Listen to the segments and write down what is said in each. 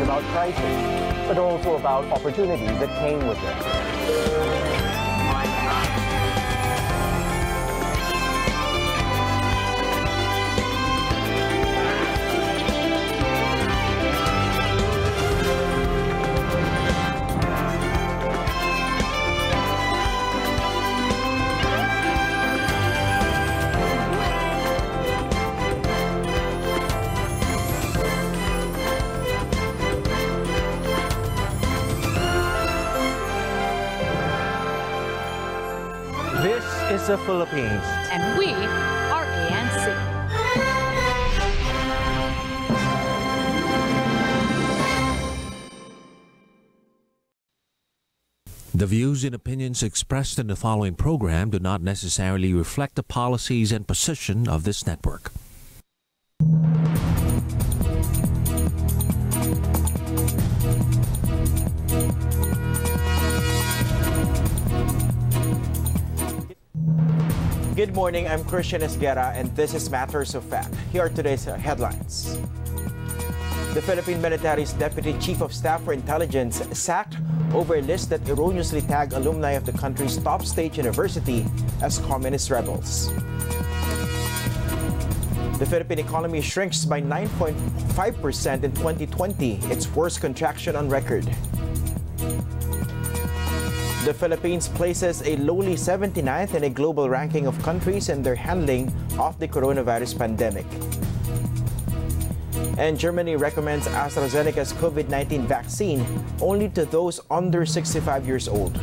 about crisis, but also about opportunities that came with it. This is the Philippines. And we are ANC. The views and opinions expressed in the following program do not necessarily reflect the policies and position of this network. Good morning, I'm Christian Esguerra and this is Matters of Fact. Here are today's headlines. The Philippine military's Deputy Chief of Staff for Intelligence sacked over a list that erroneously tagged alumni of the country's top state university as communist rebels. The Philippine economy shrinks by 9.5% in 2020, its worst contraction on record. The Philippines places a lowly 79th in a global ranking of countries in their handling of the coronavirus pandemic. And Germany recommends AstraZeneca's COVID-19 vaccine only to those under 65 years old.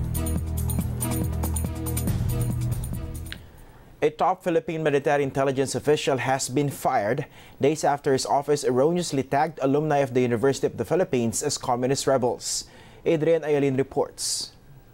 A top Philippine military intelligence official has been fired days after his office erroneously tagged alumni of the University of the Philippines as communist rebels. Adrian Ayalin reports.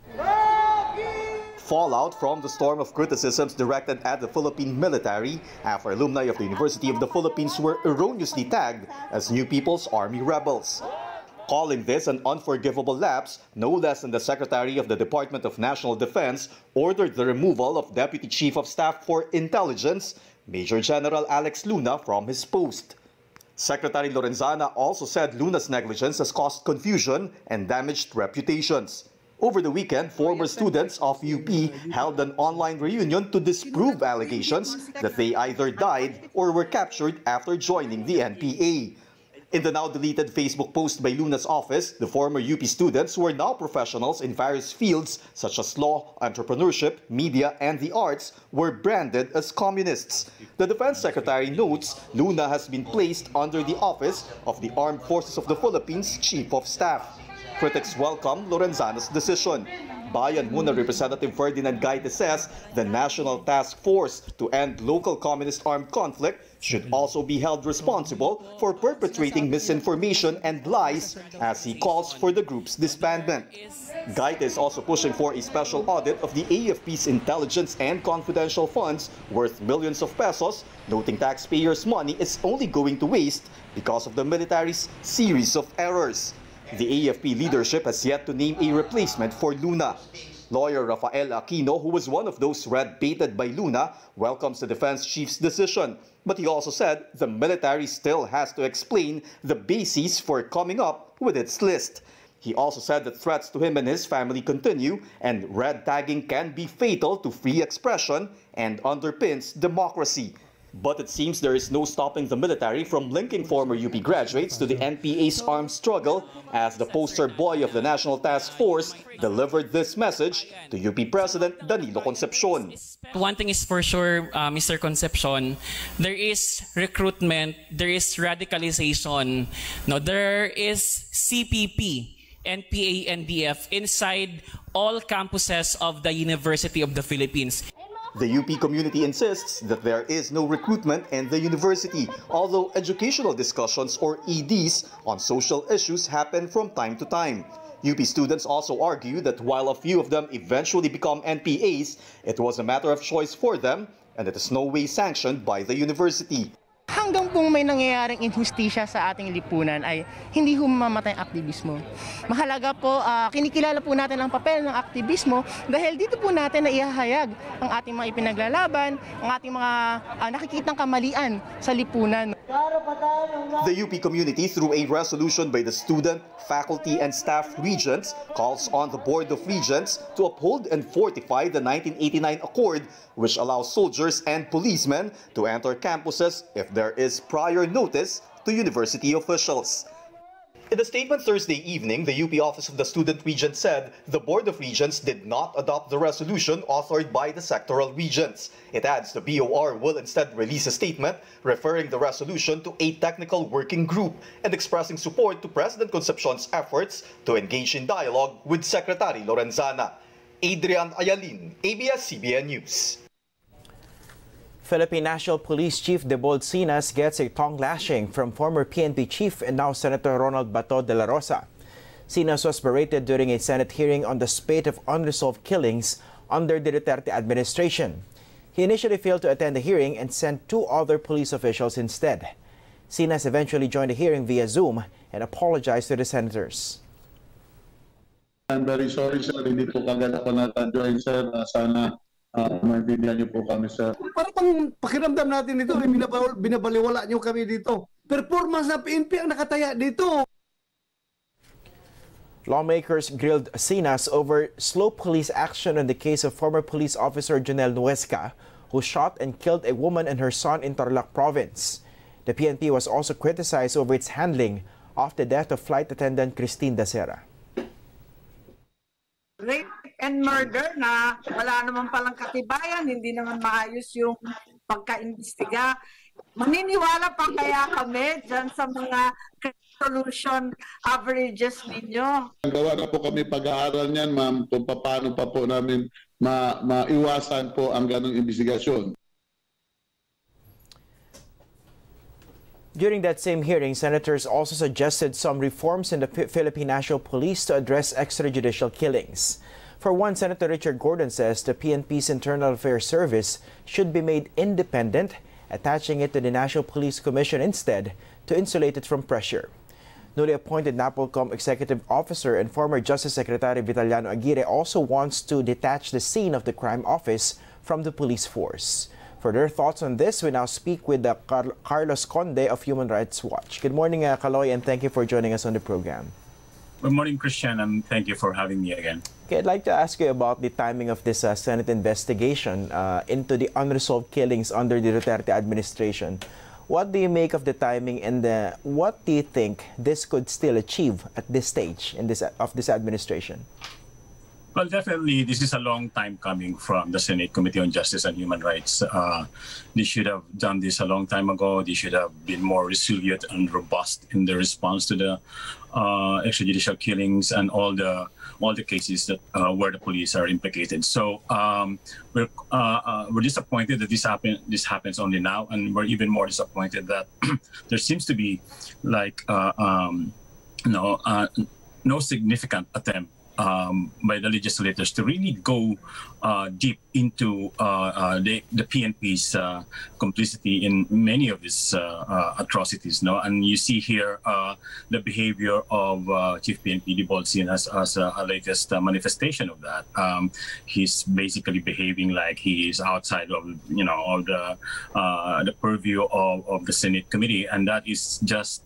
Fallout from the storm of criticisms directed at the Philippine military after alumni of the University of the Philippines were erroneously tagged as New People's Army rebels. Calling this an unforgivable lapse, no less than the Secretary of the Department of National Defense ordered the removal of Deputy Chief of Staff for Intelligence, Major General Alex Luna, from his post. Secretary Lorenzana also said Luna's negligence has caused confusion and damaged reputations. Over the weekend, former students of UP held an online reunion to disprove allegations that they either died or were captured after joining the NPA. In the now-deleted Facebook post by Luna's office, the former UP students, who are now professionals in various fields such as law, entrepreneurship, media, and the arts, were branded as communists. The Defense Secretary notes Luna has been placed under the office of the Armed Forces of the Philippines Chief of Staff. Critics welcome Lorenzana's decision. Bayan Muna Representative Ferdinand Gaite says the National Task Force to End Local Communist Armed Conflict should also be held responsible for perpetrating misinformation and lies, as he calls for the group's disbandment. Gaite is also pushing for a special audit of the AFP's intelligence and confidential funds worth millions of pesos, noting taxpayers' money is only going to waste because of the military's series of errors. The AFP leadership has yet to name a replacement for Luna. Lawyer Rafael Aquino, who was one of those red-baited by Luna, welcomes the defense chief's decision. But he also said the military still has to explain the basis for coming up with its list. He also said that threats to him and his family continue, and red tagging can be fatal to free expression and underpins democracy. But it seems there is no stopping the military from linking former UP graduates to the NPA's armed struggle, as the poster boy of the National Task Force delivered this message to UP President Danilo Concepcion. One thing is for sure, Mr. Concepcion, there is recruitment, there is radicalization, no, there is CPP, NPA, NDF inside all campuses of the University of the Philippines. The UP community insists that there is no recruitment in the university, although educational discussions, or EDs, on social issues happen from time to time. UP students also argue that while a few of them eventually become NPAs, it was a matter of choice for them, and it is no way sanctioned by the university. Hanggang pong may nangyayaring injustisya sa ating lipunan ay hindi humamatay ang aktivismo. Mahalaga po, kinikilala po natin ang papel ng aktivismo dahil dito po natin na ihahayag ang ating mga ipinaglalaban, ang ating mga nakikitang kamalian sa lipunan. The UP community, through a resolution by the student, faculty, and staff regents, calls on the Board of Regents to uphold and fortify the 1989 Accord, which allows soldiers and policemen to enter campuses if there is prior notice to university officials. In a statement Thursday evening, the UP Office of the Student Regent said the Board of Regents did not adopt the resolution authored by the sectoral regents. It adds the BOR will instead release a statement referring the resolution to a technical working group and expressing support to President Concepcion's efforts to engage in dialogue with Secretary Lorenzana. Adrian Ayalin, ABS-CBN News. Philippine National Police Chief Debold Sinas gets a tongue lashing from former PNP chief and now Senator Ronald Bato de la Rosa. Sinas was berated during a Senate hearing on the spate of unresolved killings under the Duterte administration. He initially failed to attend the hearing and sent 2 other police officials instead. Sinas eventually joined the hearing via Zoom and apologized to the senators. I'm very sorry, sir. Hindi po kagad ako nata-join, sir. Sana maintindihan niyo po kami, sir. Parang pakiramdam natin dito, binabaliwala niyo kami dito. Performance na PNP ang nakataya dito. Lawmakers grilled Sinas over slow police action in the case of former police officer Jonel Nuesca, who shot and killed a woman and her son in Tarlac province. The PNP was also criticized over its handling of the death of flight attendant Christine Dacera. Rape and murder na wala naman palang katibayan, hindi naman maayos yung pagka-imbestiga. Maniniwala pa kaya kami dyan sa mga solution averages ninyo? Gawa na po kami pag-aaral niyan, ma'am, kung paano pa po namin maiwasan po ang ganong investigasyon. During that same hearing, senators also suggested some reforms in the Philippine National Police to address extrajudicial killings. For one, Senator Richard Gordon says the PNP's Internal Affairs Service should be made independent, attaching it to the National Police Commission instead to insulate it from pressure. Newly appointed NAPOLCOM Executive Officer and former Justice Secretary Vitaliano Aguirre also wants to detach the scene of the crime office from the police force. For their thoughts on this, we now speak with Carlos Conde of Human Rights Watch. Good morning, Kaloy, and thank you for joining us on the program. Good morning, Christian, and thank you for having me again. Okay, I'd like to ask you about the timing of this Senate investigation into the unresolved killings under the Duterte administration. What do you make of the timing, and what do you think this could still achieve at this stage of this administration? Well, definitely, this is a long time coming from the Senate Committee on Justice and Human Rights. They should have done this a long time ago. They should have been more resilient and robust in their response to the extrajudicial killings and all the cases that where the police are implicated. So we're disappointed that this happens only now, and we're even more disappointed that there seems to be like no significant attempt by the legislators to really go deep into the PNP's complicity in many of these atrocities. No, and you see here the behavior of Chief PNP Debold Sinas as a latest manifestation of that. He's basically behaving like he is outside of of the purview of the Senate committee, and that is just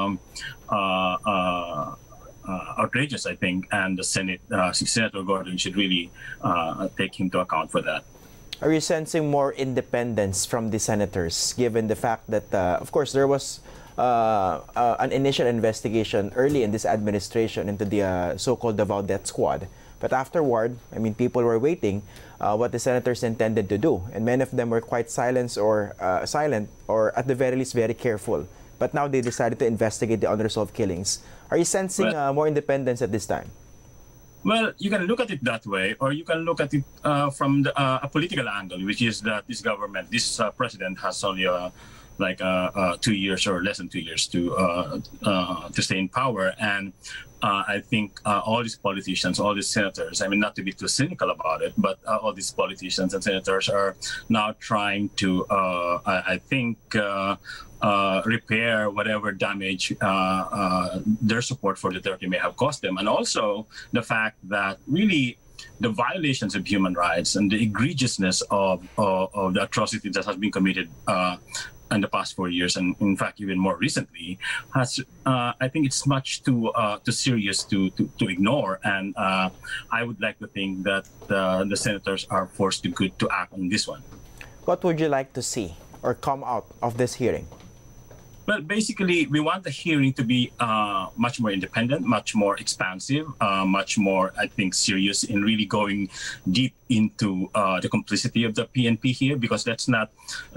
outrageous, I think, and the Senate, Senator Gordon should really take him to account for that. Are you sensing more independence from the senators, given the fact that, of course, there was an initial investigation early in this administration into the so-called Davao Death Squad, but afterward, I mean, people were waiting what the senators intended to do, and many of them were quite silent, or at the very least very careful. But now they decided to investigate the unresolved killings. Are you sensing more independence at this time? Well, you can look at it that way, or you can look at it from a political angle, which is that this government, this president has only 2 years or less than 2 years to stay in power, and I think all these politicians, all these senators, I mean, not to be too cynical about it, but all these politicians and senators are now trying to, I think, repair whatever damage their support for Duterte may have cost them. And also the fact that really the violations of human rights and the egregiousness of the atrocity that has been committed in the past 4 years, and in fact even more recently, has I think it's much too serious to ignore. And I would like to think that the senators are forced to act on this one. What would you like to see or come out of this hearing? Well, basically, we want the hearing to be much more independent, much more expansive, much more, I think, serious in really going deep into the complicity of the PNP here, because let's not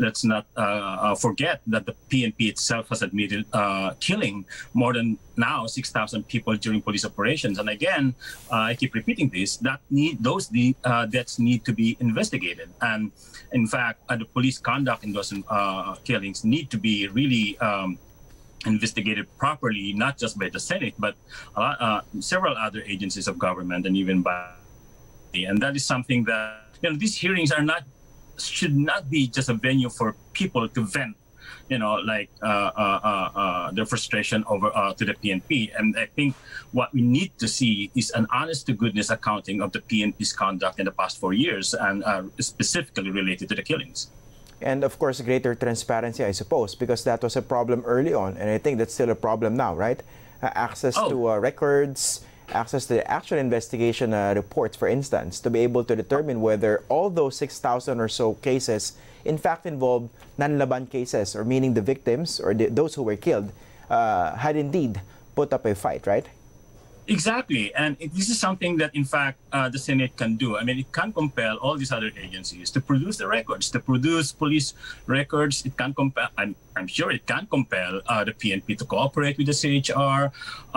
forget that the PNP itself has admitted killing more than now 6,000 people during police operations. And again, I keep repeating this, those deaths need to be investigated. And in fact, the police conduct in those killings need to be really investigated properly, not just by the Senate, but several other agencies of government, and even by. And that is something that, you know, these hearings should not be just a venue for people to vent, you know, like their frustration over to the PNP. And I think what we need to see is an honest-to-goodness accounting of the PNP's conduct in the past 4 years, and specifically related to the killings. And of course, greater transparency, I suppose, because that was a problem early on, and I think that's still a problem now, right? Access to records, access to the actual investigation reports, for instance, to be able to determine whether all those 6,000 or so cases in fact involve nanlaban cases, or meaning the victims or those who were killed had indeed put up a fight, right? Exactly. And this is something that, in fact, the Senate can do. I mean, it can compel all these other agencies to produce the records, to produce police records. It can compel, I'm sure it can compel the PNP to cooperate with the CHR.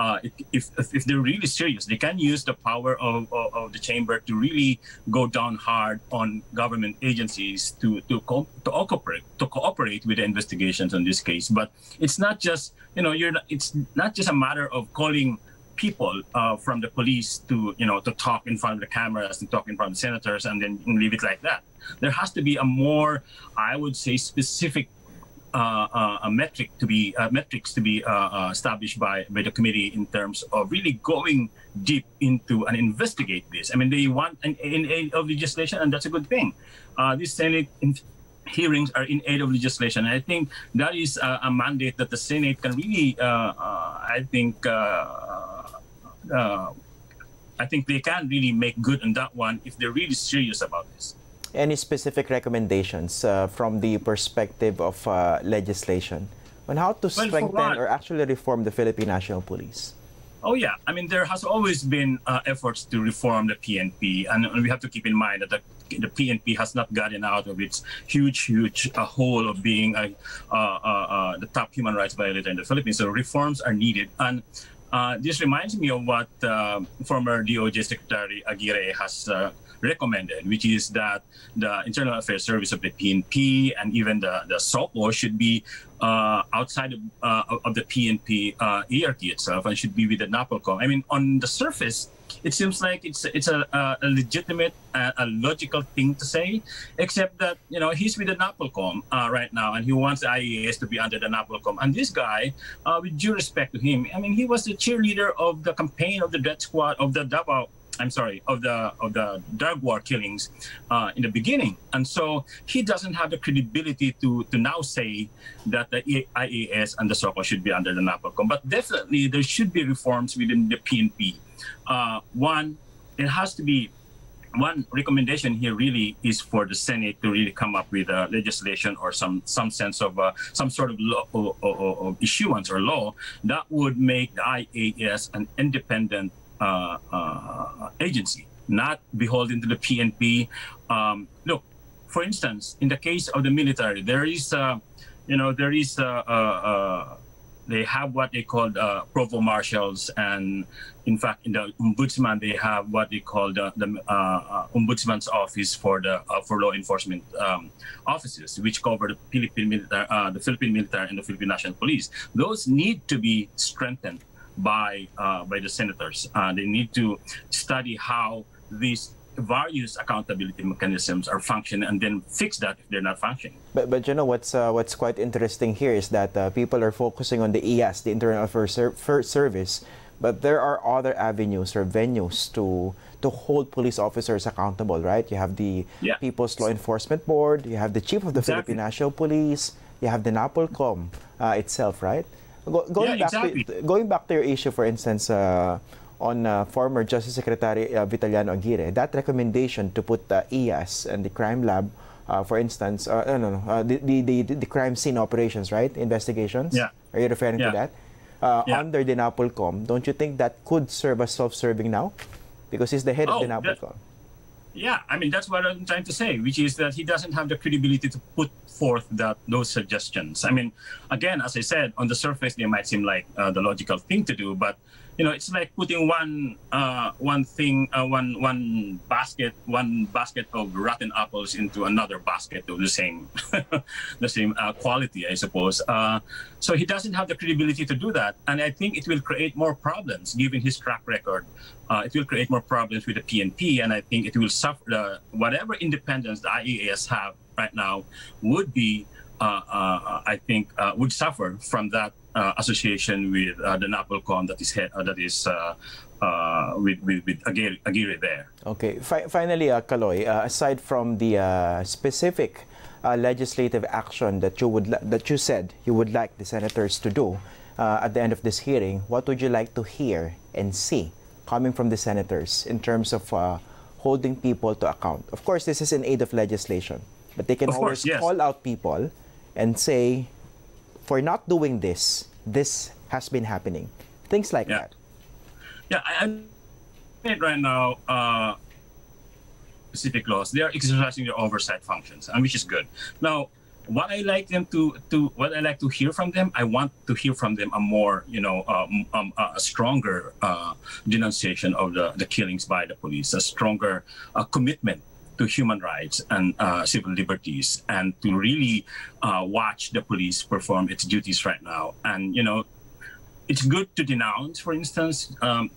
If they're really serious, they can use the power of the chamber to really go down hard on government agencies to cooperate with the investigations on this case. But it's not just, you know, it's not just a matter of calling people from the police to talk in front of the cameras and talk in front of the senators and then leave it like that. There has to be a more, I would say, specific metrics to be established by the committee in terms of really going deep into and investigate this. I mean, they want an aid of legislation, and that's a good thing. These Senate hearings are in aid of legislation. And I think that is a mandate that the Senate can really, I think they can really make good on that one if they're really serious about this. Any specific recommendations from the perspective of legislation on how to strengthen or actually reform the Philippine National Police? Oh, yeah. I mean, there has always been efforts to reform the PNP. And we have to keep in mind that the PNP has not gotten out of its huge hole of being the top human rights violator in the Philippines. So reforms are needed. And this reminds me of what former DOJ Secretary Aguirre has recommended, which is that the Internal Affairs Service of the PNP and even the SOCO should be outside of the PNP hierarchy itself and should be with the NAPOLCOM. I mean, on the surface, it seems like it's a legitimate, a logical thing to say, except that, you know, he's with the NAPOLCOM right now, and he wants the IAS to be under the NAPOLCOM. And this guy, with due respect to him, I mean, he was the cheerleader of the campaign of the death squad of the Davao. Of the drug war killings in the beginning. And so he doesn't have the credibility to now say that the IAS and the SOCO should be under the NAPOLCOM. But definitely there should be reforms within the PNP. One recommendation here really is for the Senate to really come up with legislation or some sense of some sort of law or issuance or law that would make the IAS an independent agency, not beholden to the PNP. Look, for instance, in the case of the military, they have what they call provost marshals, and in fact, in the ombudsman, they have what they call the ombudsman's office for law enforcement offices, which cover the Philippine military, and the Philippine National Police. Those need to be strengthened by the senators. They need to study how these various accountability mechanisms are functioning and then fix that if they're not functioning. But you know what's quite interesting here is that people are focusing on the IAS, the Internal Affairs Service, but there are other avenues or venues to hold police officers accountable, right? You have the People's Law Enforcement Board, you have the Chief of the Philippine National Police, You have the NAPOLCOM itself, right? Exactly. Going back to your issue, for instance, on former Justice Secretary Vitaliano Aguirre, that recommendation to put IAS and the crime lab, for instance, the crime scene operations, right? Investigations? Yeah. Are you referring to that? Under the NAPOLCOM, don't you think that could serve as self-serving now? Because he's the head of the NAPOLCOM. Yeah, I mean, that's what I'm trying to say, which is that he doesn't have the credibility to put forth those suggestions. I mean, again, as I said, on the surface, they might seem like the logical thing to do, but it's like putting one basket of rotten apples into another basket of the same quality, I suppose. So he doesn't have the credibility to do that, and I think it will create more problems given his track record. It will create more problems with the PNP, and I think it will suffer whatever independence the IAS have right now would be. I think would suffer from that association with the NAPOLCOM that is with Aguirre there. Okay. Finally, Kaloy, aside from the specific legislative action that you said you would like the senators to do at the end of this hearing, what would you like to hear and see coming from the senators in terms of holding people to account? Of course, this is in aid of legislation, but they can always call out people and say, for not doing this, this has been happening. Things like that. Yeah, I think right now, specific laws, they are exercising their oversight functions, and which is good. Now, what I like them what I like to hear from them, I want to hear from them a more, a stronger denunciation of the killings by the police, a stronger commitment to human rights and civil liberties, and to really watch the police perform its duties right now. And it's good to denounce, for instance,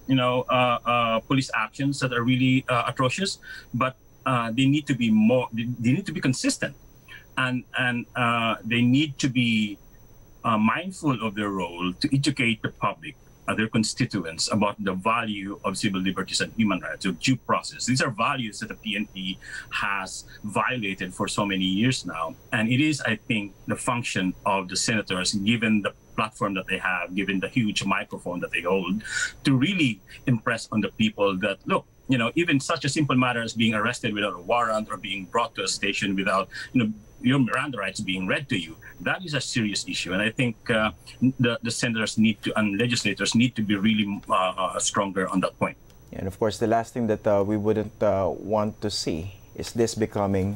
police actions that are really atrocious, but they need to be more. They need to be consistent, and they need to be mindful of their role to educate the public, their constituents, about the value of civil liberties and human rights, of due process. These are values that the PNP has violated for so many years now. And it is, I think, the function of the senators, given the platform that they have, given the huge microphone that they hold, to really impress on the people that, look, even such a simple matter as being arrested without a warrant or being brought to a station without, your Miranda rights being read to you, that is a serious issue. And I think the senators and legislators need to be really stronger on that point. And of course, the last thing that we wouldn't want to see is this becoming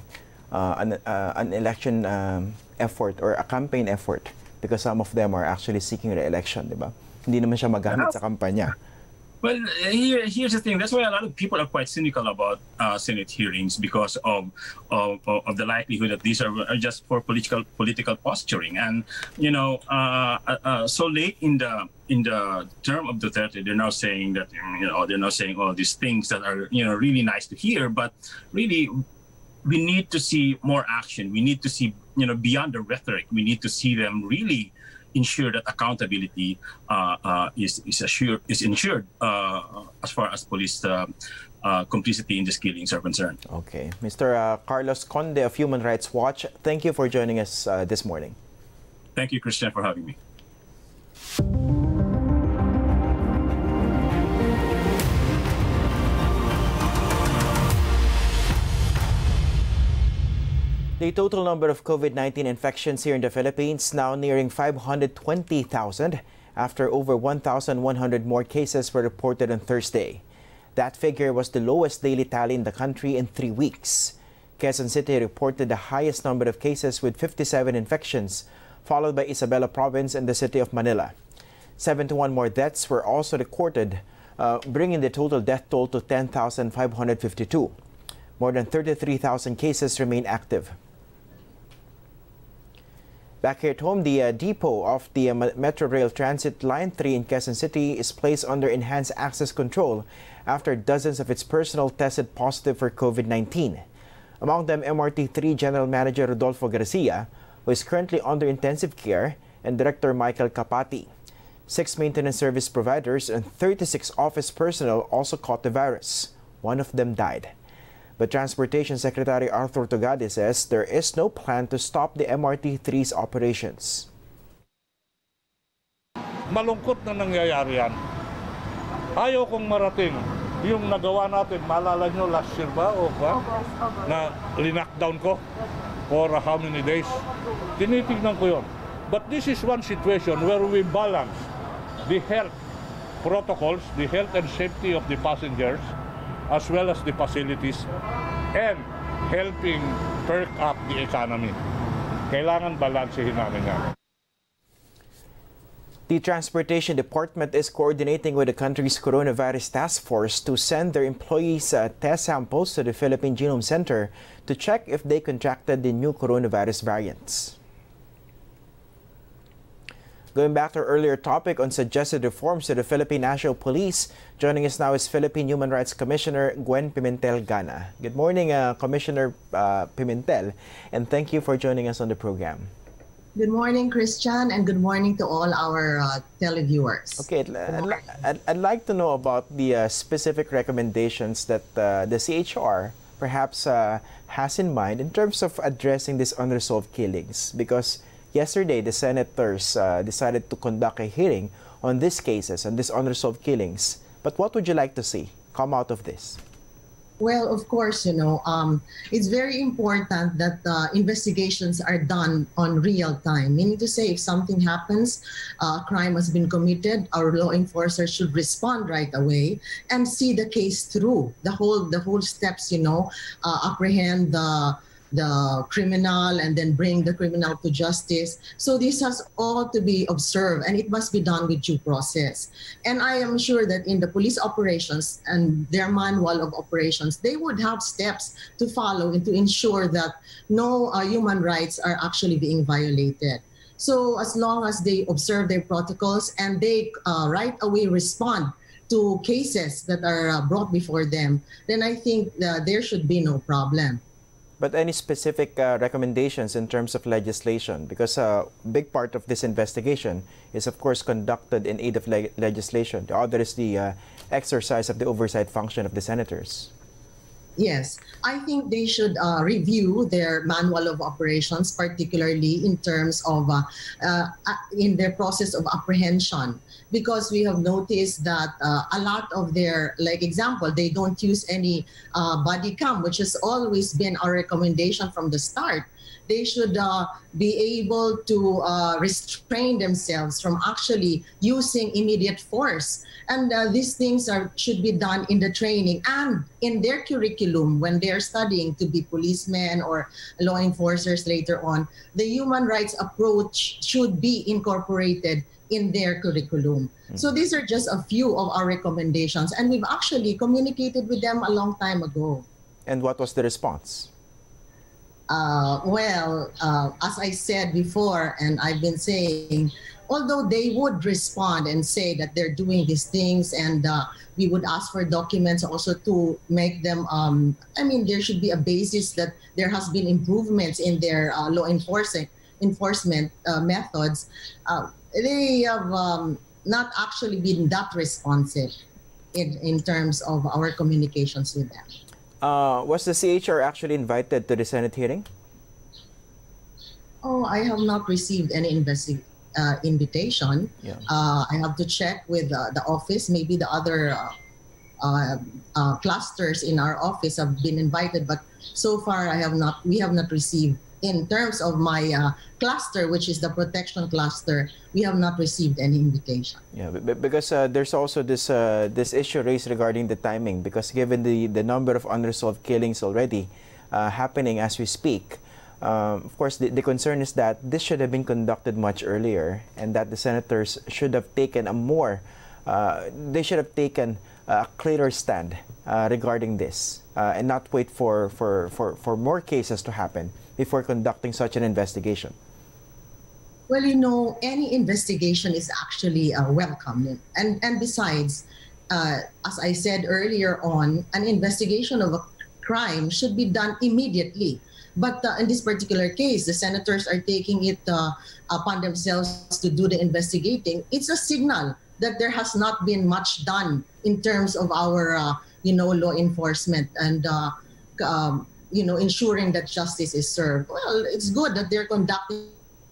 an election effort or a campaign effort, because some of them are actually seeking re-election, di ba? Hindi naman siya magamit sa kampanya. Well, here's the thing. That's why a lot of people are quite cynical about Senate hearings, because of the likelihood that these are just for political posturing. And so late in the term of Duterte, they're now saying that they're now saying all these things that are really nice to hear, but really we need to see more action. We need to see beyond the rhetoric. We need to see them really ensure that accountability is ensured as far as police complicity in these killings are concerned. Okay. Mr. Carlos Conde of Human Rights Watch, thank you for joining us this morning. Thank you, Christian, for having me. The total number of COVID-19 infections here in the Philippines now nearing 520,000 after over 1,100 more cases were reported on Thursday. That figure was the lowest daily tally in the country in 3 weeks. Quezon City reported the highest number of cases with 57 infections, followed by Isabela Province and the city of Manila. 71 more deaths were also recorded, bringing the total death toll to 10,552. More than 33,000 cases remain active. Back here at home, the depot of the Metro Rail Transit Line 3 in Quezon City is placed under enhanced access control after dozens of its personnel tested positive for COVID-19. Among them, MRT3 General Manager Rodolfo Garcia, who is currently under intensive care, and Director Michael Capati. 6 maintenance service providers and 36 office personnel also caught the virus. One of them died. But Transportation Secretary Arthur Togade says there is no plan to stop the MRT-3's operations. Malungkot na nangyayari yan. Ayaw kong marating yung nagawa natin, maalala nyo last year ba o ba? Na linockdown ko for how many days? Tinitignan ko yun. But this is one situation where we balance the health protocols, the health and safety of the passengers, as well as the facilities, and helping perk up the economy. Kailangan balansehin namin yan. The Transportation Department is coordinating with the country's coronavirus task force to send their employees test samples to the Philippine Genome Center to check if they contracted the new coronavirus variants. Going back to our earlier topic on suggested reforms to the Philippine National Police, joining us now is Philippine Human Rights Commissioner Gwen Pimentel-Gana. Good morning, Commissioner Pimentel, and thank you for joining us on the program. Good morning, Christian, and good morning to all our televiewers. Okay, I'd like to know about the specific recommendations that the CHR perhaps has in mind in terms of addressing these unresolved killings, because yesterday the senators decided to conduct a hearing on these cases and these unresolved killings. But what would you like to see come out of this? Well, of course, it's very important that investigations are done on real time. Meaning to say, if something happens, a crime has been committed, our law enforcers should respond right away and see the case through the whole steps. Apprehend the criminal and then bring the criminal to justice. So this has all to be observed, and it must be done with due process. And I am sure that in the police operations and their manual of operations, they would have steps to follow and to ensure that no human rights are actually being violated. So as long as they observe their protocols and they right away respond to cases that are brought before them, then I think there should be no problem. But any specific recommendations in terms of legislation? Because a big part of this investigation is, of course, conducted in aid of legislation. The other is the exercise of the oversight function of the senators. Yes, I think they should review their manual of operations, particularly in terms of in their process of apprehension, because we have noticed that a lot of their, like example, they don't use any body cam, which has always been our recommendation from the start. They should be able to restrain themselves from actually using immediate force. And these things should be done in the training and in their curriculum when they're studying to be policemen or law enforcers later on. The human rights approach should be incorporated in their curriculum. So these are just a few of our recommendations, and we've actually communicated with them a long time ago. And what was the response? As I said before, and I've been saying, although they would respond and say that they're doing these things, and we would ask for documents also to make them, there should be a basis that there has been improvements in their law enforcement methods. They have not actually been that responsive in terms of our communications with them. Was the CHR actually invited to the Senate hearing? Oh, I have not received any invitation. Yeah. I have to check with the office. Maybe the other clusters in our office have been invited, but so far we have not received. In terms of my cluster, which is the protection cluster, we have not received any invitation. Yeah, because there's also this issue raised regarding the timing, because given the number of unresolved killings already happening as we speak, of course the concern is that this should have been conducted much earlier, and that the senators should have taken a clearer stand regarding this, and not wait for more cases to happen before conducting such an investigation. Well, any investigation is actually welcome. And besides, as I said earlier on, an investigation of a crime should be done immediately. But in this particular case, the senators are taking it upon themselves to do the investigating. It's a signal that there has not been much done in terms of our, law enforcement. And ensuring that justice is served. Well, it's good that they're conducting.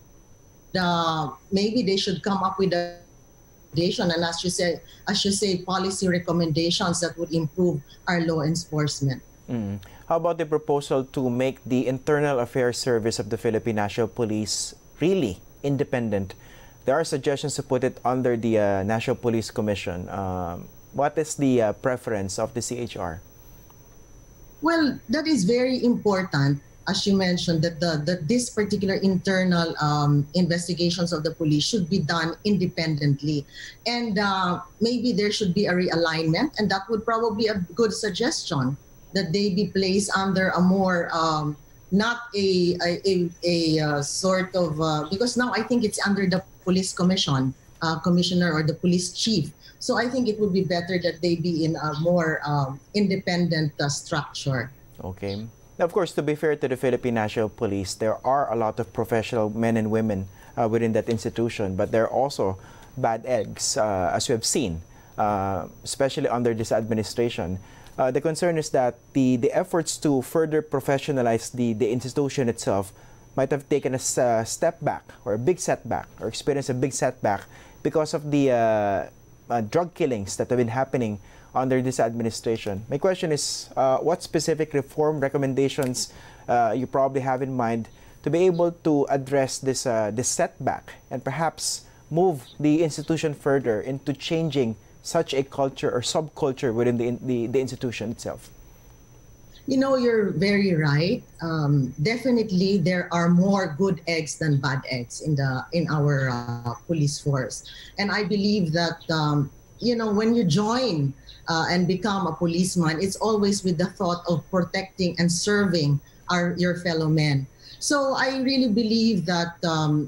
Maybe they should come up with a recommendation, and as you say, policy recommendations that would improve our law enforcement. How about the proposal to make the Internal Affairs Service of the Philippine National Police really independent? There are suggestions to put it under the National Police Commission. What is the preference of the CHR? Well, that is very important, as you mentioned, that this particular internal investigations of the police should be done independently. And maybe there should be a realignment, and that would probably be a good suggestion, that they be placed under a more, not a sort of, because now I think it's under the police commission, commissioner or the police chief. So I think it would be better that they be in a more independent structure. Okay. Now, of course, to be fair to the Philippine National Police, there are a lot of professional men and women within that institution, but there are also bad eggs, as we have seen, especially under this administration. The concern is that the efforts to further professionalize the institution itself might have taken a step back, or a big setback, or experienced a big setback because of the drug killings that have been happening under this administration. My question is, what specific reform recommendations you probably have in mind to be able to address this setback and perhaps move the institution further into changing such a culture or subculture within the institution itself? You know, you're very right. Definitely, there are more good eggs than bad eggs in our police force, and I believe that when you join and become a policeman, it's always with the thought of protecting and serving your fellow men. So I really believe that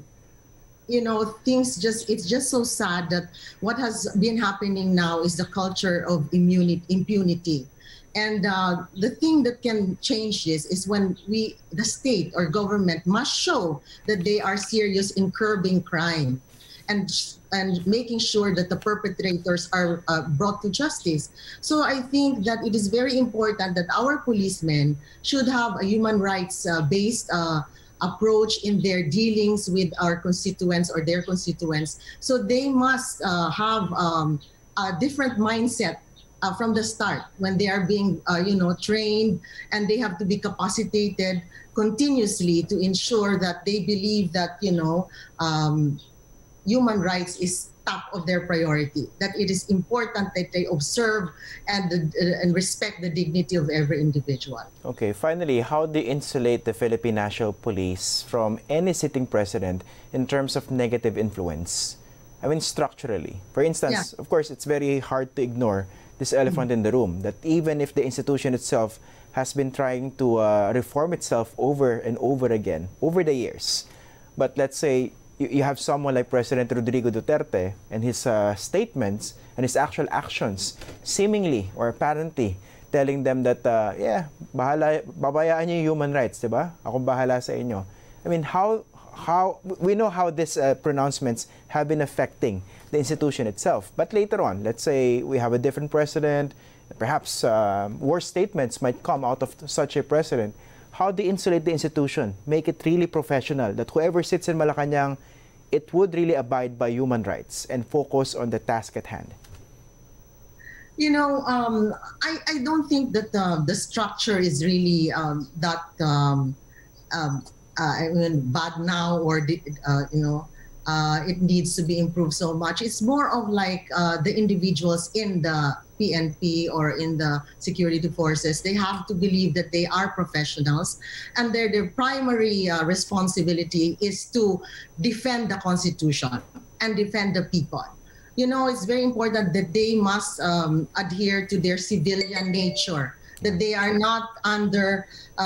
it's just so sad that what has been happening now is the culture of impunity. And the thing that can change this is when the state or government must show that they are serious in curbing crime and making sure that the perpetrators are brought to justice. So I think that it is very important that our policemen should have a human rights based approach in their dealings with our constituents or their constituents. So they must have a different mindset from the start when they are being trained, and they have to be capacitated continuously to ensure that they believe that human rights is top of their priority, that it is important that they observe and respect the dignity of every individual. Okay, finally, how do you insulate the Philippine National Police from any sitting president in terms of negative influence? I mean, structurally. For instance, of course, it's very hard to ignore this elephant in the room, that even if the institution itself has been trying to reform itself over and over again over the years, but let's say you have someone like President Rodrigo Duterte and his statements and his actual actions seemingly or apparently telling them that babayaan niyo yung human rights, diba? Akong bahala sa inyo. I mean, how we know how these pronouncements have been affecting the institution itself. But later on, let's say we have a different president, perhaps worse statements might come out of such a president. How do you insulate the institution, make it really professional, that whoever sits in Malacanang, it would really abide by human rights and focus on the task at hand? I don't think that the structure is really bad now, or it needs to be improved so much. It's more of like the individuals in the PNP or in the security forces. They have to believe that they are professionals, and their primary responsibility is to defend the Constitution and defend the people. It's very important that they must adhere to their civilian nature, that they are not under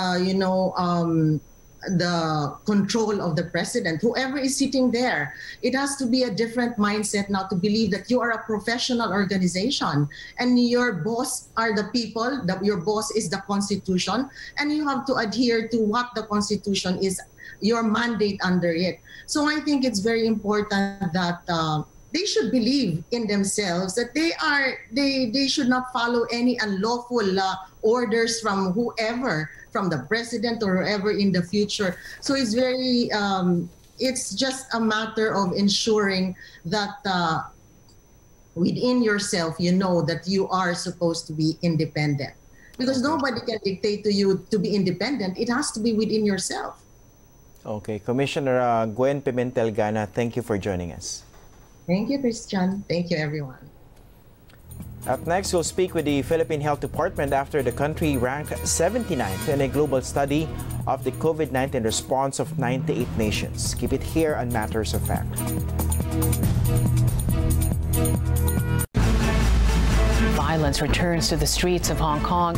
the control of the president. Whoever is sitting there, it has to be a different mindset now to believe that you are a professional organization and your boss are the people, your boss is the Constitution, and you have to adhere to what the Constitution is, your mandate under it. So I think it's very important that they should believe in themselves that they should not follow any unlawful orders from whoever, from the president or whoever in the future. So it's very, it's just a matter of ensuring that within yourself, you know that you are supposed to be independent. Because nobody can dictate to you to be independent. It has to be within yourself. Okay, Commissioner Gwen Pimentel-Gana, thank you for joining us. Thank you, Christian. Thank you, everyone. Up next, we'll speak with the Philippine Health Department after the country ranked 79th in a global study of the COVID-19 response of 98 nations. Keep it here on Matters of Fact. Violence returns to the streets of Hong Kong.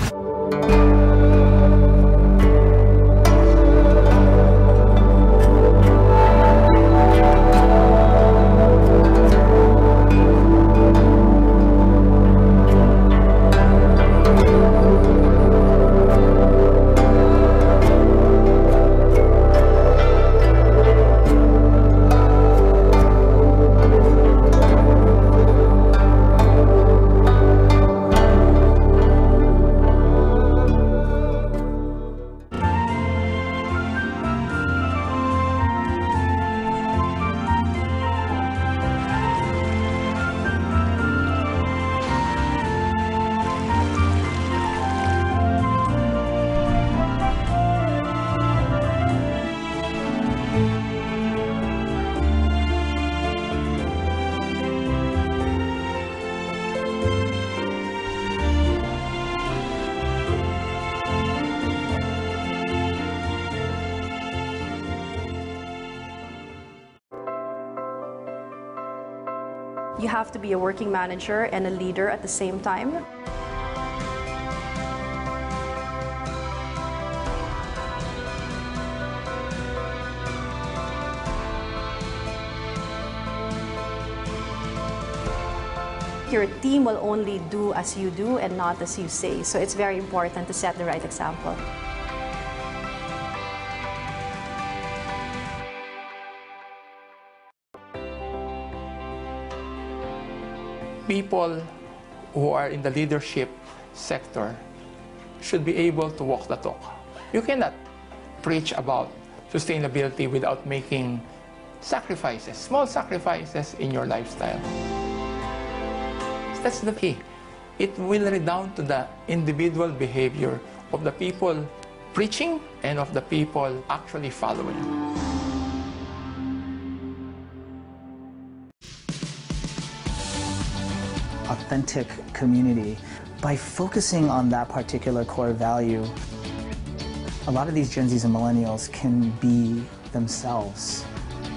You have to be a working manager and a leader at the same time. Your team will only do as you do and not as you say. So it's very important to set the right example. People who are in the leadership sector should be able to walk the talk. You cannot preach about sustainability without making sacrifices, small sacrifices in your lifestyle. That's the key. It will redound to the individual behavior of the people preaching and of the people actually following. Authentic community. By focusing on that particular core value, a lot of these Gen Zs and millennials can be themselves.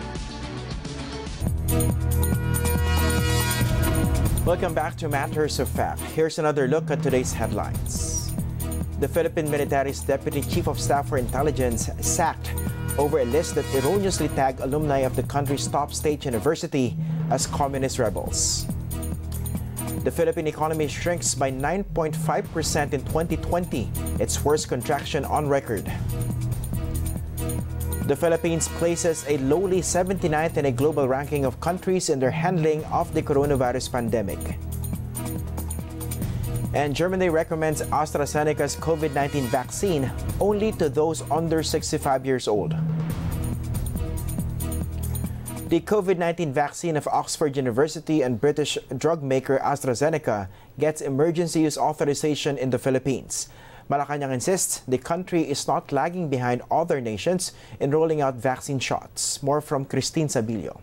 Welcome back to Matters of Fact. Here's another look at today's headlines. The Philippine military's Deputy Chief of Staff for Intelligence sacked over a list that erroneously tagged alumni of the country's top state university as communist rebels. The Philippine economy shrinks by 9.5% in 2020, its worst contraction on record. The Philippines places a lowly 79th in a global ranking of countries in their handling of the coronavirus pandemic. And Germany recommends AstraZeneca's COVID-19 vaccine only to those under 65 years old. The COVID-19 vaccine of Oxford University and British drug maker AstraZeneca gets emergency use authorization in the Philippines. Malacanang insists the country is not lagging behind other nations in rolling out vaccine shots. More from Christine Sabilio.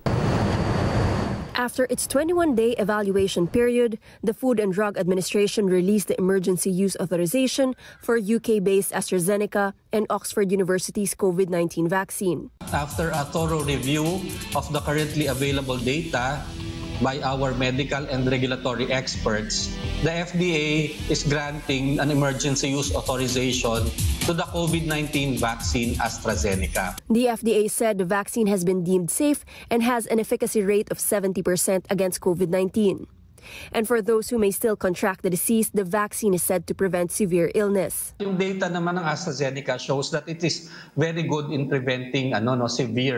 After its 21-day evaluation period, the Food and Drug Administration released the emergency use authorization for UK-based AstraZeneca and Oxford University's COVID-19 vaccine. After a thorough review of the currently available data by our medical and regulatory experts, the FDA is granting an emergency use authorization to the COVID-19 vaccine AstraZeneca. The FDA said the vaccine has been deemed safe and has an efficacy rate of 70% against COVID-19. And for those who may still contract the disease, the vaccine is said to prevent severe illness. Yung data naman ng AstraZeneca shows that it is very good in preventing severe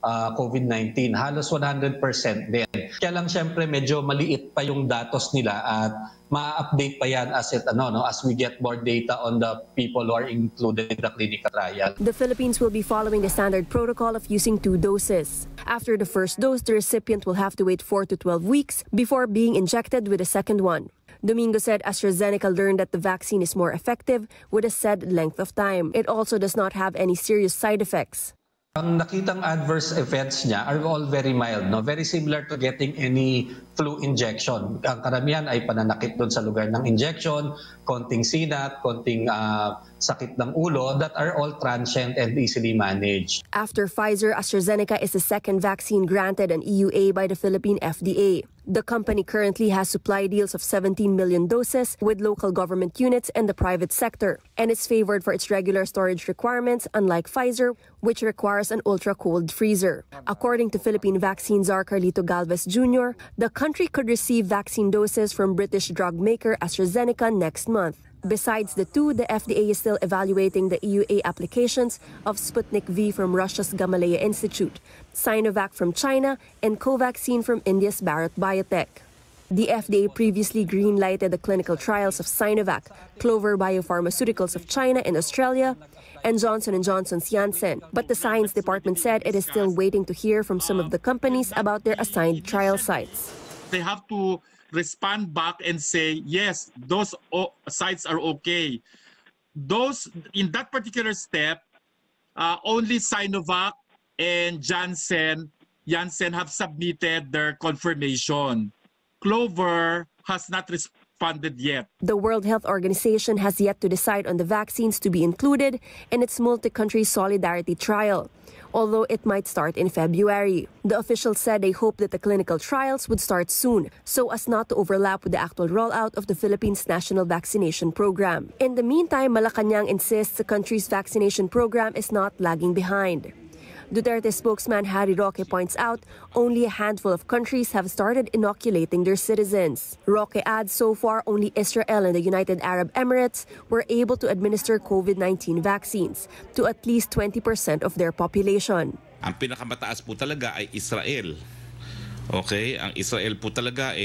COVID-19. Halos 100% din. Kaya lang siyempre medyo maliit pa yung datos nila at ma-update pa yan as we get more data on the people who are included in the clinical trial. The Philippines will be following the standard protocol of using 2 doses. After the first dose, the recipient will have to wait 4 to 12 weeks before being injected with a second one. Domingo said AstraZeneca learned that the vaccine is more effective with a said length of time. It also does not have any serious side effects. Ang nakitang adverse effects niya are all very mild, no? Very similar to getting any flu injection. Ang karamihan ay pananakit doon sa lugar ng injection, konting sinat, konting sakit ng ulo that are all transient and easily managed. After Pfizer, AstraZeneca is the second vaccine granted an EUA by the Philippine FDA. The company currently has supply deals of 17 million doses with local government units and the private sector, and is favored for its regular storage requirements, unlike Pfizer, which requires an ultra-cold freezer. According to Philippine vaccine czar Carlito Galvez Jr., the country could receive vaccine doses from British drug maker AstraZeneca next month. Besides the 2, the FDA is still evaluating the EUA applications of Sputnik V from Russia's Gamaleya Institute, Sinovac from China, and Covaxin from India's Bharat Biotech. The FDA previously green-lighted the clinical trials of Sinovac, Clover Biopharmaceuticals of China and Australia, and Johnson & Johnson's Janssen. But the Science Department said it is still waiting to hear from some of the companies about their assigned trial sites. They have to respond back and say, yes, those sites are okay. Those, in that particular step, only Sinovac and Janssen have submitted their confirmation. Clover has not responded yet. The World Health Organization has yet to decide on the vaccines to be included in its multi-country solidarity trial, although it might start in February. The officials said they hope that the clinical trials would start soon, so as not to overlap with the actual rollout of the Philippines' national vaccination program. In the meantime, Malacanang insists the country's vaccination program is not lagging behind. Duterte spokesman Harry Roque points out only a handful of countries have started inoculating their citizens. Roque adds so far only Israel and the United Arab Emirates were able to administer COVID-19 vaccines to at least 20% of their population. Ang pinakamataas po talaga ay Israel. Okay, ang Israel po talaga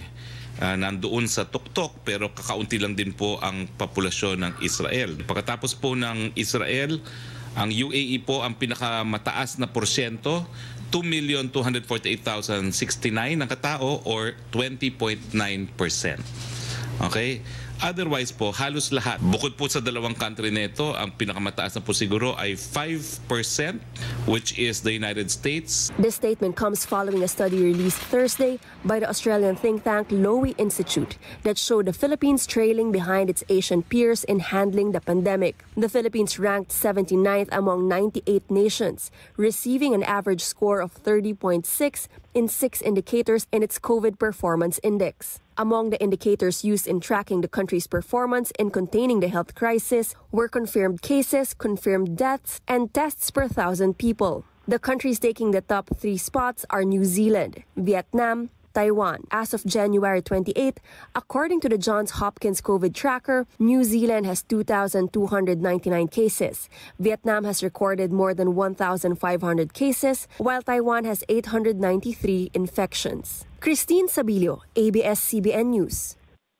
nandoon sa tuktok pero kakaunti lang din po ang populasyon ng Israel. Pagkatapos po ng Israel, ang UAE po ang pinakamataas na porsyento, 2,248,069 ang katao or 20.9%. Okay? Otherwise po, halos lahat. Bukod po sa dalawang country nito, ang pinakamataas na po siguro ay 5%, which is the United States. This statement comes following a study released Thursday by the Australian think tank Lowy Institute that showed the Philippines trailing behind its Asian peers in handling the pandemic. The Philippines ranked 79th among 98 nations, receiving an average score of 30.6 in 6 indicators in its COVID Performance Index. Among the indicators used in tracking the country's performance in containing the health crisis were confirmed cases, confirmed deaths, and tests per 1,000 people. The countries taking the top 3 spots are New Zealand, Vietnam, Taiwan. As of January 28, according to the Johns Hopkins COVID tracker, New Zealand has 2,299 cases. Vietnam has recorded more than 1,500 cases, while Taiwan has 893 infections. Christine Sabilio, ABS-CBN News.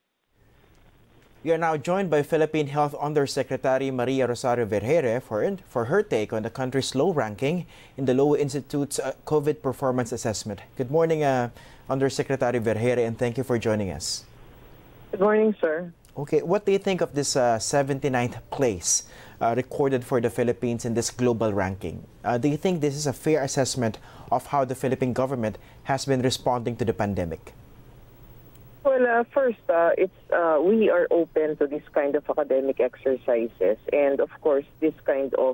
We are now joined by Philippine Health Undersecretary Maria Rosario Vergeire for her take on the country's low ranking in the Lowy Institute's COVID Performance Assessment. Good morning, Undersecretary Vergeire, and thank you for joining us. Good morning, sir. Okay, what do you think of this 79th place recorded for the Philippines in this global ranking? Do you think this is a fair assessment of how the Philippine government has been responding to the pandemic? Well, first, we are open to this kind of academic exercises, and of course, this kind of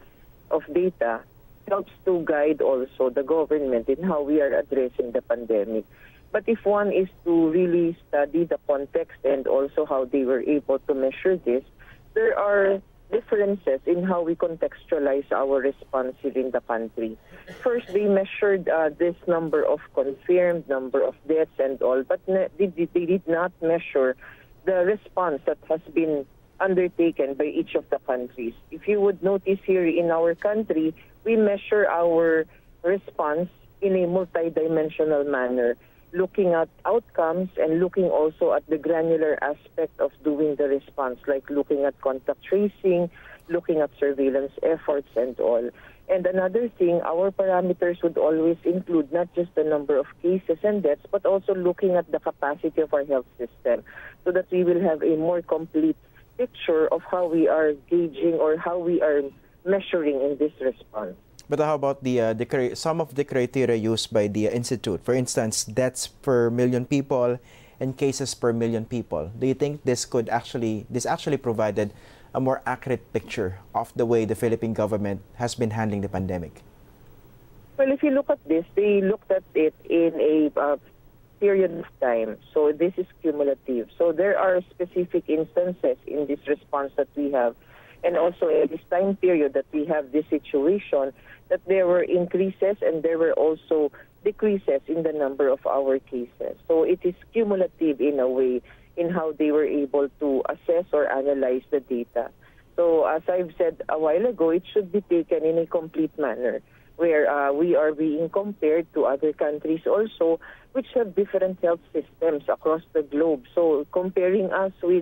data helps to guide also the government in how we are addressing the pandemic. But if one is to really study the context and also how they were able to measure this, there are differences in how we contextualize our response within the country. First, they measured this number of confirmed, number of deaths and all, but they did not measure the response that has been undertaken by each of the countries. If you would notice here in our country, we measure our response in a multidimensional manner, looking at outcomes and looking also at the granular aspect of doing the response, like looking at contact tracing, looking at surveillance efforts and all. And another thing, our parameters would always include not just the number of cases and deaths, but also looking at the capacity of our health system so that we will have a more complete picture of how we are gauging or how we are measuring in this response. But how about some of the criteria used by the Institute? For instance, deaths per million people and cases per million people. Do you think this actually provided a more accurate picture of the way the Philippine government has been handling the pandemic? Well, if you look at this, they looked at it in a period of time. So this is cumulative. So there are specific instances in this response that we have, and also in this time period that we have this situation, that there were increases and there were also decreases in the number of our cases. So it is cumulative in a way in how they were able to assess or analyze the data. So as I've said a while ago, it should be taken in a complete manner, where we are being compared to other countries also, which have different health systems across the globe. So comparing us with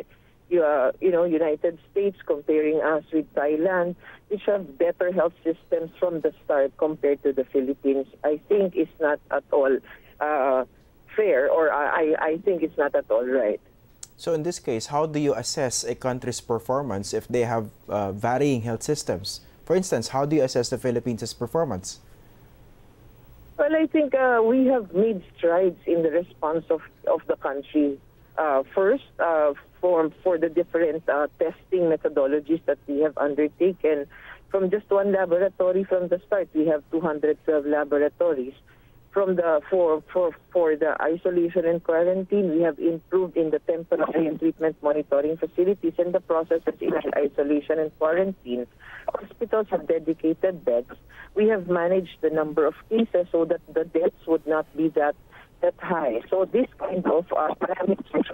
United States, comparing us with Thailand, which have better health systems from the start compared to the Philippines, I think is not at all fair, or I think it's not at all right. So in this case, how do you assess a country's performance if they have varying health systems? For instance, how do you assess the Philippines' performance? Well, I think we have made strides in the response of the country. First, for the different testing methodologies that we have undertaken. From just one laboratory from the start, we have 212 laboratories. From the for the isolation and quarantine, we have improved in the temporary and treatment monitoring facilities and the processes in isolation and quarantine. Hospitals have dedicated beds. We have managed the number of cases so that the deaths would not be that high. So this kind of parameters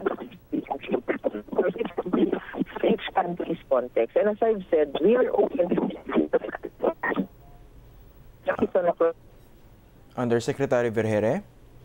for each country's context. And as I've said, we are open to Undersecretary Vergeire?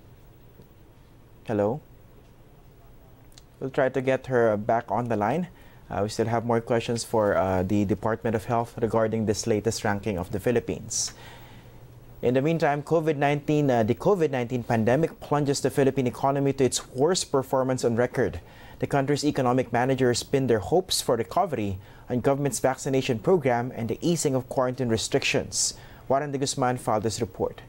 Hello? We'll try to get her back on the line. We still have more questions for the Department of Health regarding this latest ranking of the Philippines. In the meantime, the COVID-19 pandemic plunges the Philippine economy to its worst performance on record. The country's economic managers pin their hopes for recovery on government's vaccination program and the easing of quarantine restrictions. Warren de Guzman filed this report.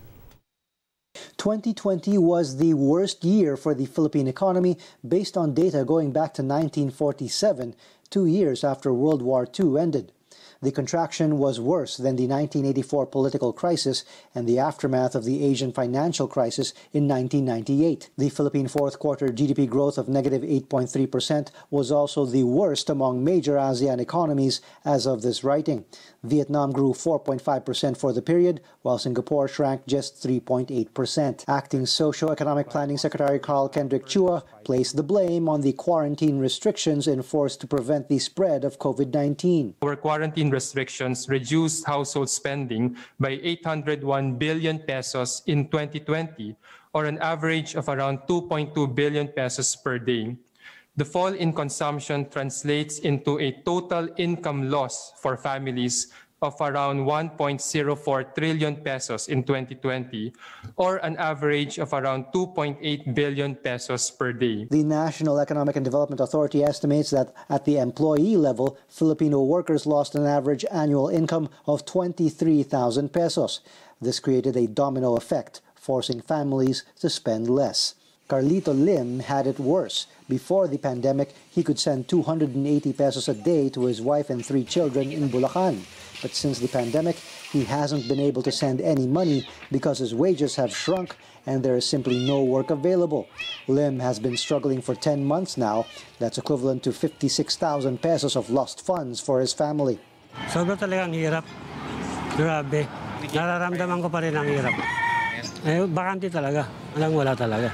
2020 was the worst year for the Philippine economy based on data going back to 1947, 2 years after World War II ended. The contraction was worse than the 1984 political crisis and the aftermath of the Asian financial crisis in 1998. The Philippine fourth quarter GDP growth of negative 8.3% was also the worst among major ASEAN economies as of this writing. Vietnam grew 4.5% for the period, while Singapore shrank just 3.8%. Acting Socio-Economic Planning Secretary Carl Kendrick Chua placed the blame on the quarantine restrictions enforced to prevent the spread of COVID-19. Our quarantine restrictions reduced household spending by 801 billion pesos in 2020, or an average of around 2.2 billion pesos per day. The fall in consumption translates into a total income loss for families of around 1.04 trillion pesos in 2020, or an average of around 2.8 billion pesos per day. The National Economic and Development Authority estimates that at the employee level, Filipino workers lost an average annual income of 23,000 pesos. This created a domino effect, forcing families to spend less. Carlito Lim had it worse. Before the pandemic, he could send 280 pesos a day to his wife and 3 children in Bulacan. But since the pandemic, he hasn't been able to send any money because his wages have shrunk and there is simply no work available. Lim has been struggling for 10 months now. That's equivalent to 56,000 pesos of lost funds for his family. Sobra talagang hirap. Grabe. Nararamdaman ko pa rin ang hirap. Bakante talaga. Wala talaga.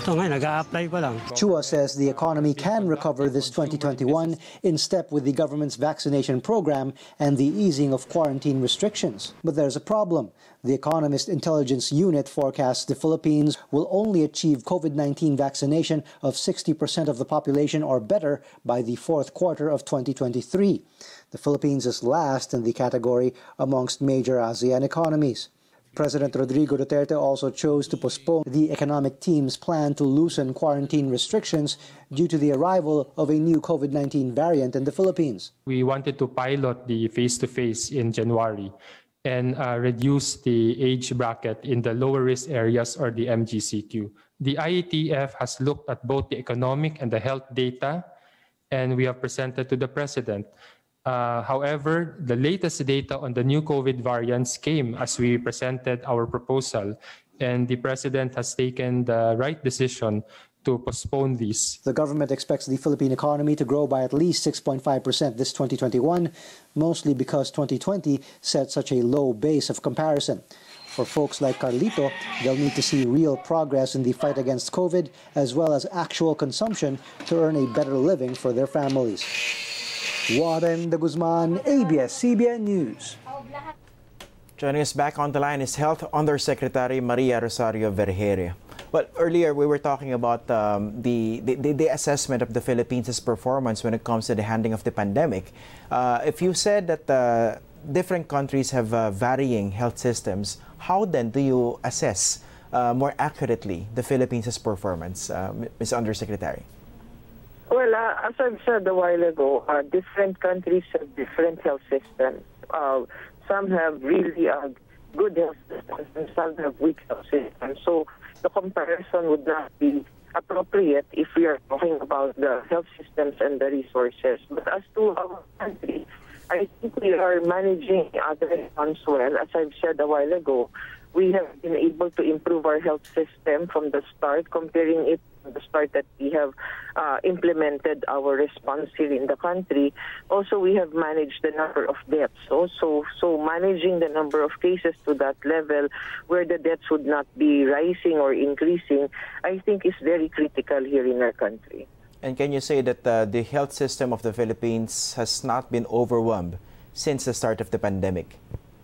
Chua says the economy can recover this 2021 in step with the government's vaccination program and the easing of quarantine restrictions. But there's a problem. The Economist Intelligence Unit forecasts the Philippines will only achieve COVID-19 vaccination of 60% of the population or better by the fourth quarter of 2023. The Philippines is last in the category amongst major ASEAN economies. President Rodrigo Duterte also chose to postpone the economic team's plan to loosen quarantine restrictions due to the arrival of a new COVID-19 variant in the Philippines. We wanted to pilot the face-to-face in January and reduce the age bracket in the lower risk areas or the MGCQ. The IETF has looked at both the economic and the health data, and we have presented to the President. However, the latest data on the new COVID variants came as we presented our proposal, and the President has taken the right decision to postpone these. The government expects the Philippine economy to grow by at least 6.5% this 2021, mostly because 2020 set such a low base of comparison. For folks like Carlito, they'll need to see real progress in the fight against COVID, as well as actual consumption to earn a better living for their families. Warren de Guzman, ABS-CBN News. Joining us back on the line is Health Undersecretary Maria Rosario Vergeire. Well, earlier we were talking about the assessment of the Philippines' performance when it comes to the handling of the pandemic. If you said that different countries have varying health systems, how then do you assess more accurately the Philippines' performance, Ms. Undersecretary? Well, as I've said a while ago, different countries have different health systems. Some have really good health systems and some have weak health systems. So the comparison would not be appropriate if we are talking about the health systems and the resources. But as to our country, I think we are managing other response well. As I've said a while ago, we have been able to improve our health system from the start, comparing it to the start that we have implemented our response here in the country. Also, we have managed the number of deaths. So managing the number of cases to that level where the deaths would not be rising or increasing, I think is very critical here in our country. And can you say that the health system of the Philippines has not been overwhelmed since the start of the pandemic?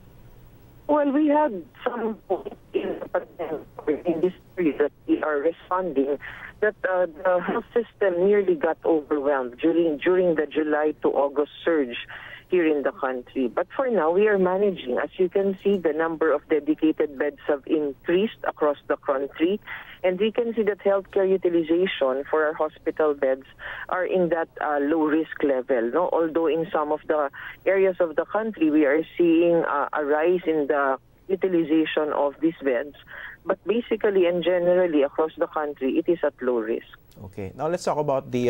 Well, we had some point in the pandemic, in this period that we are responding, that the health system nearly got overwhelmed during the July to August surge here in the country. But for now, we are managing. As you can see, the number of dedicated beds have increased across the country. And we can see that healthcare utilization for our hospital beds are in that low-risk level. No? Although in some of the areas of the country, we are seeing a rise in the utilization of these beds. But basically and generally across the country, it is at low risk. Okay. Now let's talk about the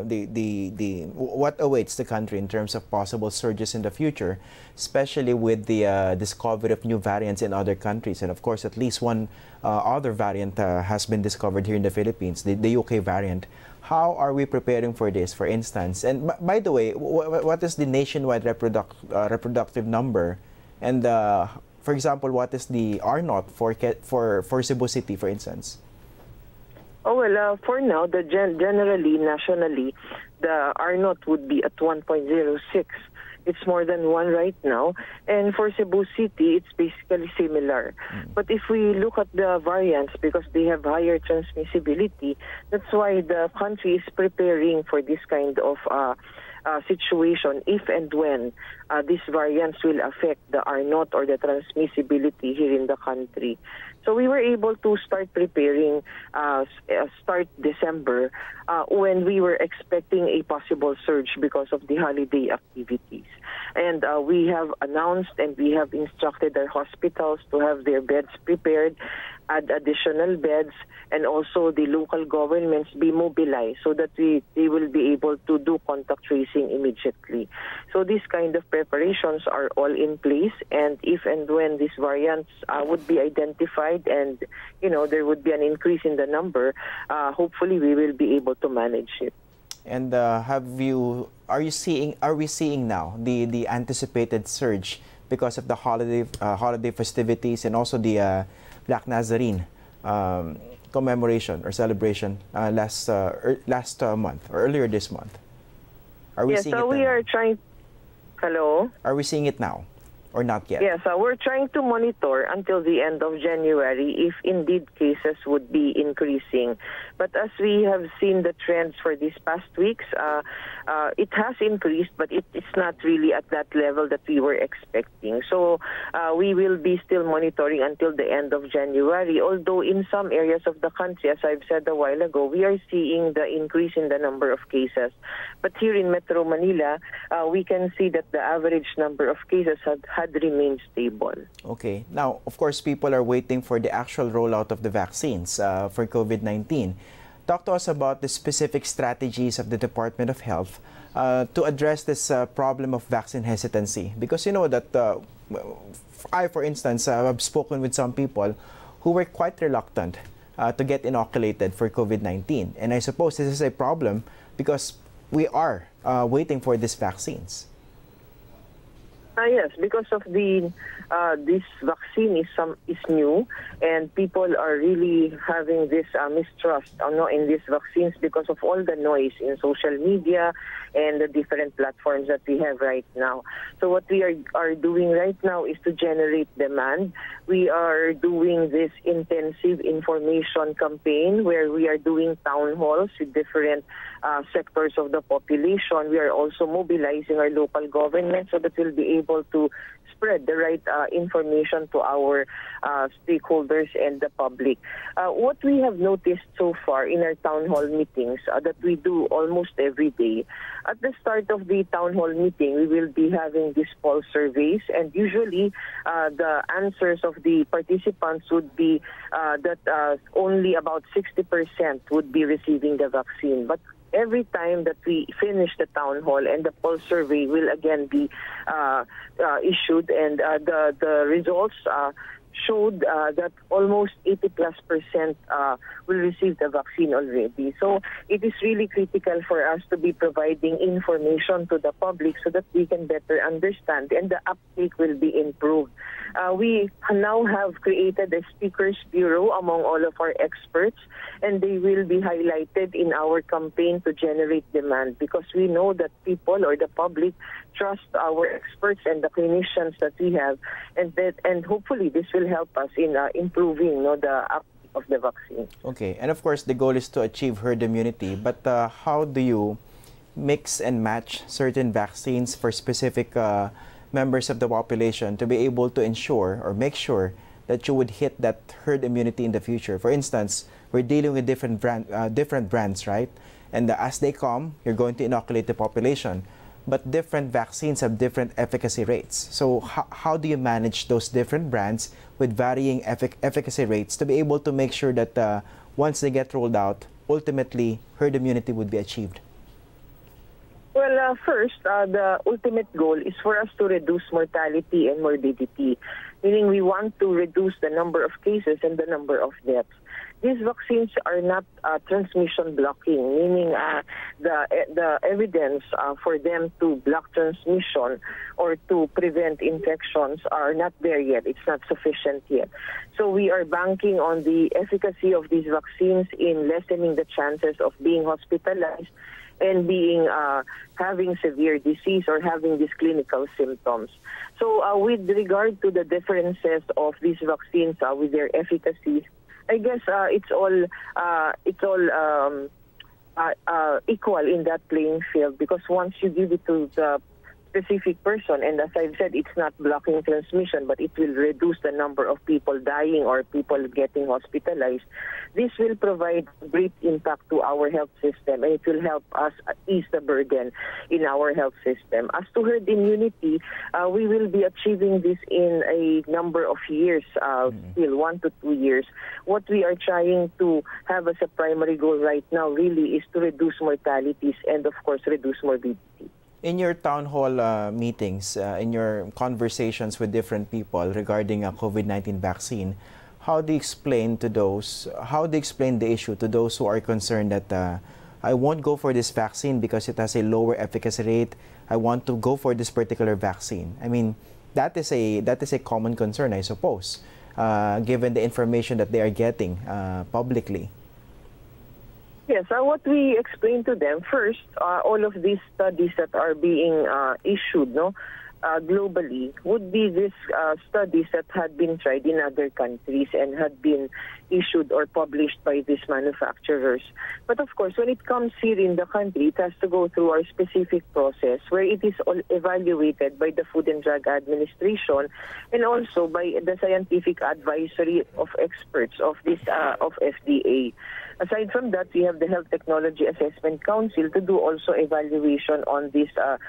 what awaits the country in terms of possible surges in the future, especially with the discovery of new variants in other countries. And of course, at least one other variant has been discovered here in the Philippines, the UK variant. How are we preparing for this, for instance? And by the way, what is the nationwide reproductive number? And for example, what is the R0 for Cebu City, for instance? Oh, well, for now, generally, nationally, the R0 would be at 1.06. It's more than 1 right now. And for Cebu City, it's basically similar. But if we look at the variants, because they have higher transmissibility, that's why the country is preparing for this kind of situation if and when these variants will affect the R0 or the transmissibility here in the country. So we were able to start preparing start December when we were expecting a possible surge because of the holiday activities. And we have announced and we have instructed our hospitals to have their beds prepared, add additional beds, and also the local governments be mobilized so that they will be able to do contact tracing immediately. So these kind of preparations are all in place, and if and when these variants would be identified and there would be an increase in the number, hopefully we will be able to manage it. And are we seeing now the anticipated surge because of the holiday festivities and also the Black Nazarene commemoration or celebration last month or earlier this month. Are we seeing it? So we are trying. Hello? Are we seeing it now or not yet? Yes, we're trying to monitor until the end of January if indeed cases would be increasing. But as we have seen the trends for these past weeks, it has increased, but it's not really at that level that we were expecting. So we will be still monitoring until the end of January, although in some areas of the country, as I've said a while ago, we are seeing the increase in the number of cases. But here in Metro Manila, we can see that the average number of cases had remained stable. Okay. Now, of course, people are waiting for the actual rollout of the vaccines for COVID-19. Talk to us about the specific strategies of the Department of Health to address this problem of vaccine hesitancy. Because you know that I, for instance, have spoken with some people who were quite reluctant to get inoculated for COVID-19. And I suppose this is a problem because we are waiting for these vaccines. Yes, because of this vaccine is new, and people are really having this mistrust in these vaccines because of all the noise in social media and the different platforms that we have right now. So what we are doing right now is to generate demand. We are doing this intensive information campaign where we are doing town halls with different sectors of the population. We are also mobilizing our local government so that we'll be able to spread the right information to our stakeholders and the public. What we have noticed so far in our town hall meetings that we do almost every day, at the start of the town hall meeting, we will be having these pulse surveys, and usually the answers of the participants would be that only about 60% would be receiving the vaccine. But every time that we finish the town hall and the pulse survey will again be issued, and the results showed that almost 80+% will receive the vaccine already. So it is really critical for us to be providing information to the public so that we can better understand and the uptake will be improved. We now have created a speakers bureau among all of our experts, and they will be highlighted in our campaign to generate demand, because we know that people or the public trust our experts and the clinicians that we have, and hopefully this will help us in improving the uptake of the vaccine. Okay, and of course the goal is to achieve herd immunity, but how do you mix and match certain vaccines for specific members of the population to be able to ensure or make sure that you would hit that herd immunity in the future? For instance, we're dealing with different brands, right? And as they come, you're going to inoculate the population. But different vaccines have different efficacy rates. So how do you manage those different brands with varying efficacy rates to be able to make sure that once they get rolled out, ultimately herd immunity would be achieved? Well, first, the ultimate goal is for us to reduce mortality and morbidity, meaning we want to reduce the number of cases and the number of deaths. These vaccines are not transmission blocking, meaning the evidence for them to block transmission or to prevent infections are not there yet. It's not sufficient yet. So we are banking on the efficacy of these vaccines in lessening the chances of being hospitalized and being having severe disease or having these clinical symptoms. So with regard to the differences of these vaccines with their efficacy, I guess it's all equal in that playing field, because once you give it to the specific person, and as I've said, it's not blocking transmission, but it will reduce the number of people dying or people getting hospitalized. This will provide great impact to our health system, and it will help us ease the burden in our health system. As to herd immunity, we will be achieving this in a number of years, still 1 to 2 years. What we are trying to have as a primary goal right now really is to reduce mortalities and, of course, reduce morbidity. In your town hall meetings, in your conversations with different people regarding a COVID-19 vaccine, how do you explain the issue to those who are concerned that I won't go for this vaccine because it has a lower efficacy rate, I want to go for this particular vaccine? I mean, that is a common concern, I suppose. given the information that they are getting publicly? Yes, what we explain to them first, all of these studies that are being issued, globally, would be these studies that had been tried in other countries and had been issued or published by these manufacturers. But of course, when it comes here in the country, it has to go through our specific process where it is all evaluated by the Food and Drug Administration and also by the scientific advisory of experts of this of FDA. Aside from that, we have the Health Technology Assessment Council to do also evaluation on this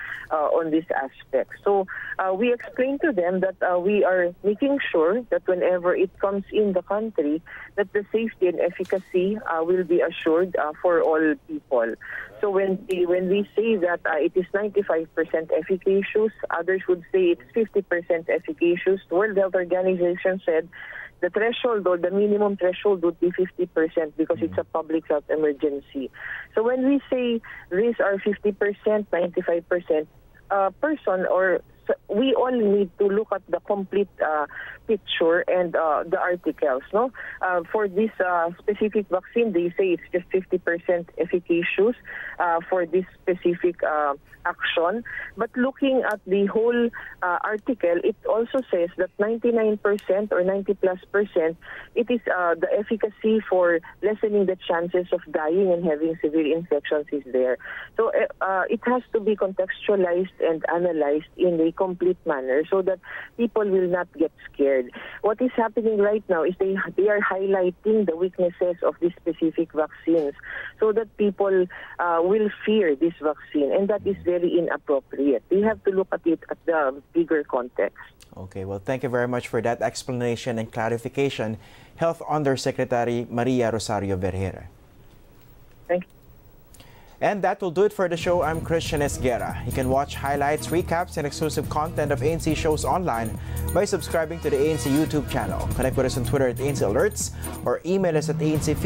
aspect. So we explain to them that we are making sure that whenever it comes in the country, that the safety and efficacy will be assured for all people. So when we say that it is 95% efficacious, others would say it's 50% efficacious. The World Health Organization said the threshold or the minimum threshold would be 50% because it's a public health emergency. So when we say these are 50%, 95%, person or we all need to look at the complete picture and the articles. For this specific vaccine, they say it's just 50% efficacious for this specific action. But looking at the whole article, it also says that 99% or 90+%, it is the efficacy for lessening the chances of dying and having severe infections is there. So it has to be contextualized and analyzed in a complete manner so that people will not get scared. What is happening right now is they are highlighting the weaknesses of these specific vaccines so that people will fear this vaccine, and that is very inappropriate. We have to look at it at the bigger context. Okay, well, thank you very much for that explanation and clarification, Health Undersecretary Maria Rosario Vergera. Thank you. And that will do it for the show. I'm Christian Esguerra. You can watch highlights, recaps, and exclusive content of ANC shows online by subscribing to the ANC YouTube channel. Connect with us on Twitter at ANC Alerts or email us at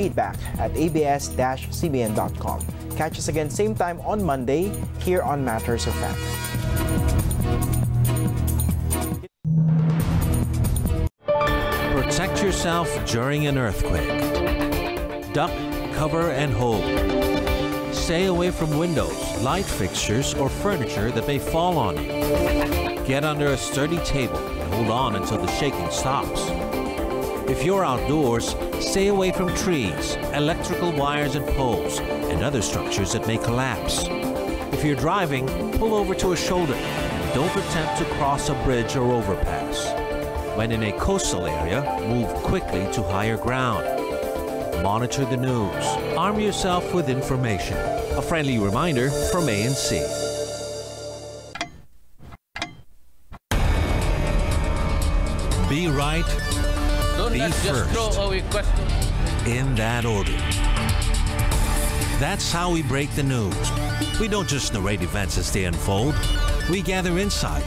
ancfeedback@abs-cbn.com. Catch us again same time on Monday here on Matters of Fact. Protect yourself during an earthquake. Duck, cover, and hold. Stay away from windows, light fixtures, or furniture that may fall on you. Get under a sturdy table and hold on until the shaking stops. If you're outdoors, stay away from trees, electrical wires and poles, and other structures that may collapse. If you're driving, pull over to a shoulder and don't attempt to cross a bridge or overpass. When in a coastal area, move quickly to higher ground. Monitor the news. Arm yourself with information. A friendly reminder from ANC. Be right, be first. In that order. That's how we break the news. We don't just narrate events as they unfold. We gather insight,